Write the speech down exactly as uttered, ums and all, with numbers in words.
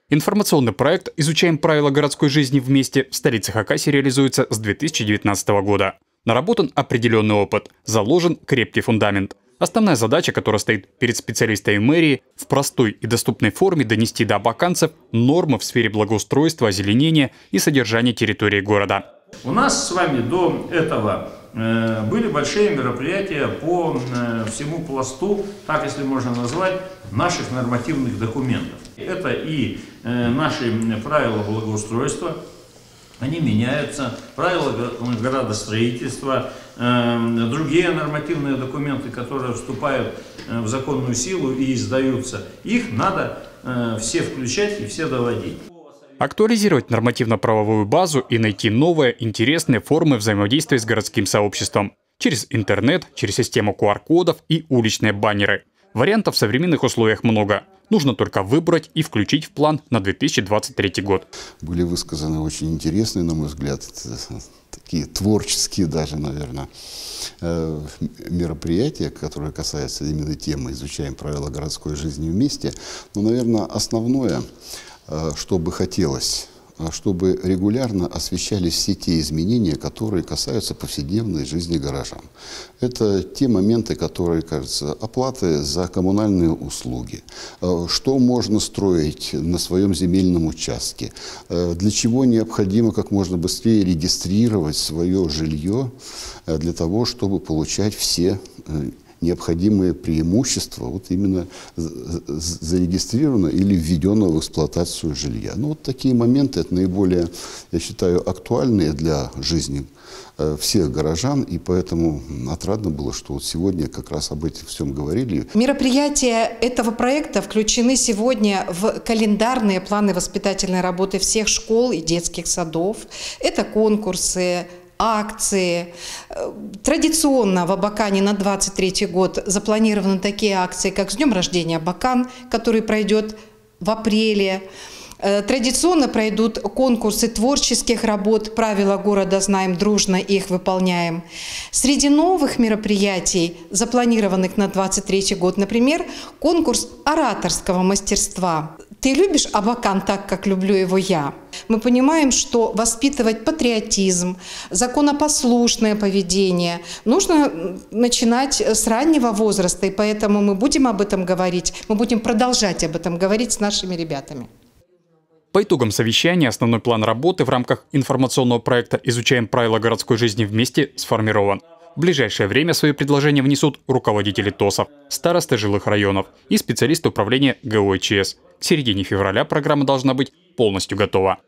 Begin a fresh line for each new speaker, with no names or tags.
Информационный проект «Изучаем правила городской жизни вместе» в столице Хакасии реализуется с две тысячи девятнадцатого года. Наработан определенный опыт, заложен крепкий фундамент. Основная задача, которая стоит перед специалистами мэрии, в простой и доступной форме донести до абаканцев нормы в сфере благоустройства, озеленения и содержания территории города.
У нас с вами до этого э, были большие мероприятия по э, всему пласту, так если можно назвать, наших нормативных документов. Это и э, наши правила благоустройства, они меняются, правила градостроительства, э, другие нормативные документы, которые вступают э, в законную силу и издаются, их надо э, все включать и все доводить.
Актуализировать нормативно-правовую базу и найти новые, интересные формы взаимодействия с городским сообществом. Через интернет, через систему ку ар кодов и уличные баннеры. Вариантов в современных условиях много. Нужно только выбрать и включить в план на две тысячи двадцать третий год.
Были высказаны очень интересные, на мой взгляд, такие творческие даже, наверное, мероприятия, которые касаются именно темы «Изучаем правила городской жизни вместе». Но, наверное, основное, что бы хотелось, чтобы регулярно освещались все те изменения, которые касаются повседневной жизни горожан. Это те моменты, которые, кажется, оплаты за коммунальные услуги, что можно строить на своем земельном участке, для чего необходимо как можно быстрее регистрировать свое жилье для того, чтобы получать все необходимые преимущества вот именно зарегистрированного или введенного в эксплуатацию жилья. Ну, вот такие моменты, это наиболее, я считаю, актуальные для жизни всех горожан, и поэтому отрадно было, что вот сегодня как раз об этом всем говорили.
Мероприятия этого проекта включены сегодня в календарные планы воспитательной работы всех школ и детских садов. Это конкурсы, акции. Традиционно в Абакане на двадцать третий год запланированы такие акции, как «С днем рождения Абакан», который пройдет в апреле. Традиционно пройдут конкурсы творческих работ «Правила города знаем дружно, их выполняем». Среди новых мероприятий, запланированных на двадцать третий год, например, конкурс ораторского мастерства. «Ты любишь Абакан так, как люблю его я?» Мы понимаем, что воспитывать патриотизм, законопослушное поведение нужно начинать с раннего возраста, и поэтому мы будем об этом говорить, мы будем продолжать об этом говорить с нашими ребятами.
По итогам совещания основной план работы в рамках информационного проекта «Изучаем правила городской жизни вместе» сформирован. В ближайшее время свои предложения внесут руководители ТОСов, старосты жилых районов и специалисты управления гэ о че эс. К середине февраля программа должна быть полностью готова.